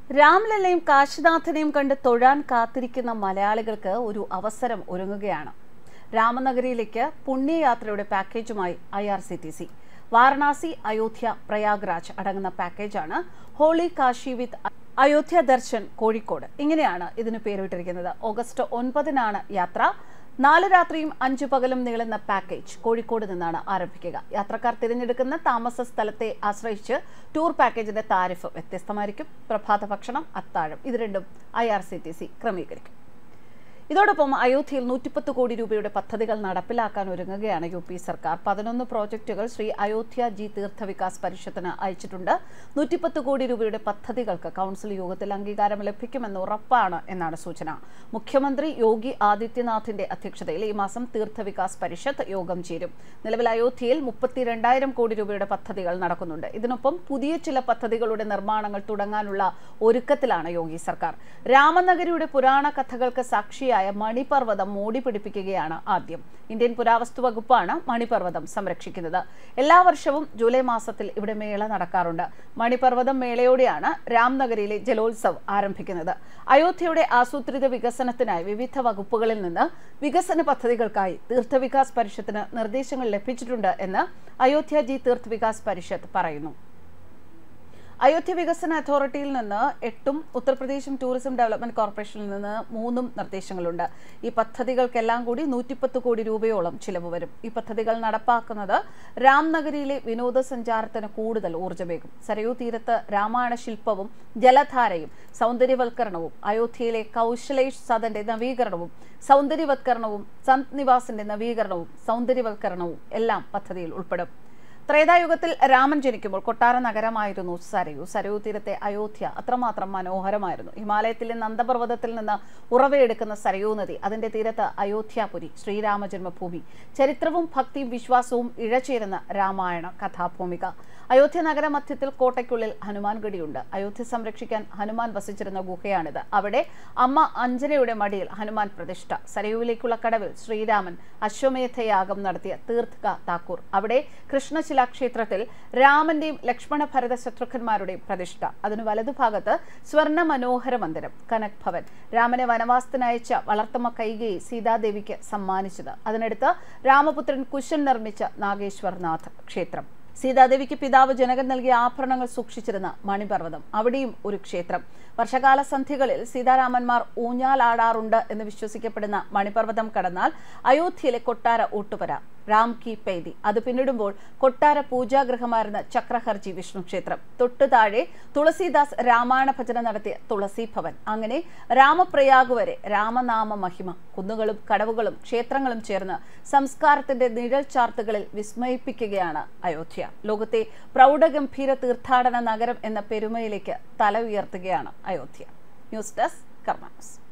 രാംലല്ലയും കാശിനാഥനെയും കണ്ട് തൊഴാൻ കാത്തിരിക്കുന്ന മലയാളികൾക്ക് ഒരു അവസരം ഒരുങ്ങുകയാണ്. രാമനഗരിയിലേക്ക് പുണ്യയാത്രയുടെ പാക്കേജുമായി IRCTC. വാരണാസി, അയോധ്യ, പ്രയാഗ്രാജ് അടങ്ങുന്ന പാക്കേജാണ് ഹോളി കാശി വിത്ത് അയോധ്യ ദർശൻ കോഴിക്കോട്. ഇങ്ങനെയാണ് ഇതിന് പേരിട്ടിരിക്കുന്നത്. ഓഗസ്റ്റ് 9-നാണ് യാത്ര. 4 രാത്രിയും 5 പകലും നീളുന്ന പാക്കേജ് കോഴിക്കോട് നിന്നാണ് ആരംഭിക്കുക. യാത്രക്കാർ തിരഞ്ഞെടുക്കുന്ന താമസ സ്ഥലത്തെ ആശ്രയിച്ച് ടൂർ പാക്കേജിന്റെ താരിഫ് വ്യത്യസ്തമായിരിക്കും. പ്രഭാത ഭക്ഷണം, അത്താഴം ഇത് രണ്ടും IRCTC ക്രമീകരിക്കും. ഇതോടൊപ്പം അയോധ്യയിൽ 110 കോടി രൂപയുടെ പദ്ധതികൾ നടപ്പിലാക്കാൻ ഒരുങ്ങുകയാണ് UP സർക്കാർ. 11 പ്രോജക്റ്റുകൾ ശ്രീ അയോധ്യ ജി തീർത്ഥ വികാസ് പരിഷത്തിന് അയച്ചിട്ടുണ്ട്. 110 കോടി രൂപയുടെ പദ്ധതികൾക്ക് കൗൺസിൽ യോഗത്തിൽ അംഗീകാരം ലഭിക്കുമെന്ന് ഉറപ്പാണ് എന്നാണ് സൂചന. മുഖ്യമന്ത്രി യോഗി ആദിത്യനാഥിന്റെ അധ്യക്ഷതയിൽ ഈ മാസം തീർത്ഥ വികാസ് പരിഷത്ത് യോഗം ചേരും. നിലവിൽ അയോധ്യയിൽ 32,000 കോടി രൂപയുടെ പദ്ധതികൾ നടക്കുന്നുണ്ട്. ഇതിനൊപ്പം പുതിയ ചില പദ്ധതികളുടെ നിർമ്മാണങ്ങൾ തുടങ്ങാനുള്ള ഒരുക്കത്തിലാണ് യോഗി സർക്കാർ. രാമനഗരിയുടെ പുരാണ കഥകൾക്ക് സാക്ഷിയായ മണിപർവ്വതം മോടി പിടിപ്പിക്കുകയാണ് ആദ്യം. ഇന്ത്യൻ പുരാവസ്തു വകുപ്പാണ് മണിപർവ്വതം സംരക്ഷിക്കുന്നത്. എല്ലാ വർഷവും ജൂലൈ മാസത്തിൽ ഇവിടെ മേള നടക്കാറുണ്ട്. മണിപർവ്വതം മേളയോടെയാണ് രാംനഗരിയിലെ ജലോത്സവ് ആരംഭിക്കുന്നത്. അയോധ്യയുടെ ആസൂത്രിത വികസനത്തിനായി വിവിധ വകുപ്പുകളിൽ നിന്ന് വികസന പദ്ധതികൾക്കായി തീർത്ഥവികാസ് പരിഷത്തിന് നിർദ്ദേശങ്ങൾ ലഭിച്ചിട്ടുണ്ട് എന്ന് അയോധ്യ ജി തീർത്ഥ വികാസ് പരിഷത്ത് പറയുന്നു. അയോധ്യ വികസന അതോറിറ്റിയിൽ നിന്ന് 8ഉം ഉത്തർപ്രദേശും ടൂറിസം ഡെവലപ്മെന്റ് കോർപ്പറേഷനിൽ നിന്ന് 3ഉം നിർദ്ദേശങ്ങളുണ്ട്. ഈ പദ്ധതികൾക്കെല്ലാം കൂടി 110 കോടി രൂപയോളം ചിലവ് വരും. ഈ പദ്ധതികൾ നടപ്പാക്കുന്നത് രാംനഗരിയിലെ വിനോദസഞ്ചാരത്തിന് കൂടുതൽ ഊർജ്ജമേകും. സരയൂ തീരത്ത് രാമായണ ശില്പവും ജലധാരയും സൗന്ദര്യവൽക്കരണവും, അയോധ്യയിലെ കൗശലേഷ് സദന്റെ നവീകരണവും സൗന്ദര്യവൽക്കരണവും, സന്ത് നിവാസിന്റെ നവീകരണവും സൗന്ദര്യവൽക്കരണവും എല്ലാം പദ്ധതിയിൽ ഉൾപ്പെടും. ത്രേതായുഗത്തിൽ രാമൻ ജനിക്കുമ്പോൾ കൊട്ടാര നഗരമായിരുന്നു സരയൂ. സരയൂ തീരത്തെ അയോധ്യ അത്രമാത്രം മനോഹരമായിരുന്നു. ഹിമാലയത്തിലെ നന്ദപർവ്വതത്തിൽ നിന്ന് ഉറവയെടുക്കുന്ന സരയൂ നദി, അതിന്റെ തീരത്ത് അയോധ്യാപുരി, ശ്രീരാമ ജന്മഭൂമി, ചരിത്രവും ഭക്തിയും വിശ്വാസവും ഇഴചേരുന്ന രാമായണ കഥാഭൂമിക. അയോധ്യ നഗര മധ്യത്തിൽ കോട്ടയ്ക്കുള്ളിൽ ഹനുമാൻ ഗഡിയുണ്ട്. അയോധ്യ സംരക്ഷിക്കാൻ ഹനുമാൻ വസിച്ചിരുന്ന ഗുഹയാണിത്. അവിടെ അമ്മ അഞ്ജനയുടെ മടിയിൽ ഹനുമാൻ പ്രതിഷ്ഠ. സരയൂവിലേക്കുള്ള കടവിൽ ശ്രീരാമൻ അശ്വമേധയാഗം നടത്തിയ തീർത്ഥ താക്കൂർ. അവിടെ കൃഷ്ണശിലാക്ഷേത്രത്തിൽ രാമന്റെയും ലക്ഷ്മണ ഭരത ശത്രുഘ്നന്മാരുടെയും പ്രതിഷ്ഠ. അതിനു വലതുഭാഗത്ത് സ്വർണ്ണ മനോഹര മന്ദിരം, കനക് ഭവൻ, രാമനെ വനവാസത്തിനയച്ച വളർത്തമ്മ കൈകേയി സീതാദേവിക്ക് സമ്മാനിച്ചത്. അതിനടുത്ത് രാമപുത്രൻ കുശൻ നിർമ്മിച്ച നാഗേശ്വർനാഥ് ക്ഷേത്രം. സീതാദേവിക്ക് പിതാവ് ജനകൻ നൽകിയ ആഭരണങ്ങൾ സൂക്ഷിച്ചിരുന്ന മണിപർവ്വതം, അവിടെയും ഒരു ക്ഷേത്രം. വർഷകാല സന്ധ്യകളിൽ സീതാരാമന്മാർ ഊഞ്ഞാലാടാറുണ്ട് എന്ന് വിശ്വസിക്കപ്പെടുന്ന മണിപർവ്വതം കടന്നാൽ അയോധ്യയിലെ കൊട്ടാര ഊട്ടുപുര രാം കി പൈതി, അത് പിന്നിടുമ്പോൾ കൊട്ടാര പൂജാഗൃഹമായിരുന്ന ചക്രഹർജി വിഷ്ണു ക്ഷേത്രം. തൊട്ടു താഴെ തുളസീദാസ് രാമായണ ഭജന നടത്തിയ തുളസി ഭവൻ. അങ്ങനെ രാമപ്രയാഗ് വരെ രാമനാമ മഹിമ. കുന്നുകളും കടവുകളും ക്ഷേത്രങ്ങളും ചേർന്ന് സംസ്കാരത്തിന്റെ നിഴൽ ചാർത്തുകളിൽ വിസ്മയിപ്പിക്കുകയാണ് അയോധ്യ. ലോകത്തെ പ്രൗഢഗംഭീര തീർത്ഥാടന നഗരം എന്ന പെരുമയിലേക്ക് തല ഉയർത്തുകയാണ് Ayodhya. News desk Karma news.